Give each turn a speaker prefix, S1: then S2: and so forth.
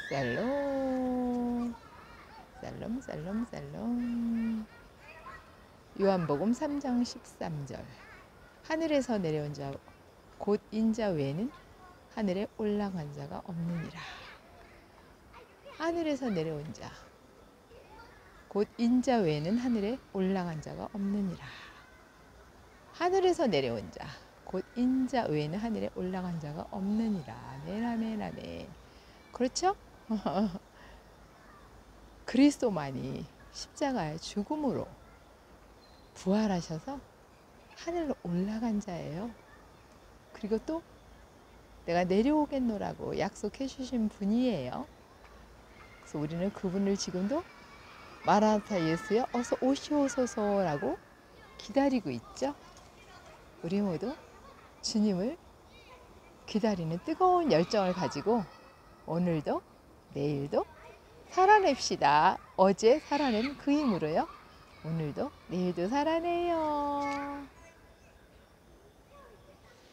S1: 살롬 살롬 살롬 살롬. 요한복음 3장 13절. 하늘에서 내려온 자 곧 인자 외에는 하늘에 올라간 자가 없느니라. 하늘에서 내려온 자 곧 인자 외에는 하늘에 올라간 자가 없느니라. 하늘에서 내려온 자 곧 인자 외에는 하늘에 올라간 자가 없느니라. 아멘 아멘 아멘. 그렇죠? 그리스도만이 십자가의 죽음으로 부활하셔서 하늘로 올라간 자예요. 그리고 또 내가 내려오겠노라고 약속해 주신 분이에요. 그래서 우리는 그분을 지금도 마라나타 예수여 어서 오시옵소서라고 기다리고 있죠. 우리 모두 주님을 기다리는 뜨거운 열정을 가지고 오늘도 내일도 살아냅시다. 어제 살아낸 그 힘으로요. 오늘도 내일도 살아내요.